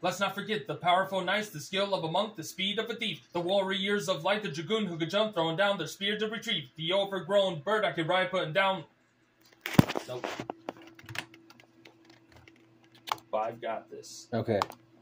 Let's not forget the powerful knights, the skill of a monk, the speed of a thief, the warriors of light, the dragoon who could jump, throwing down their spear to retrieve, the overgrown bird I could ride, putting down. Nope. But I've got this. Okay.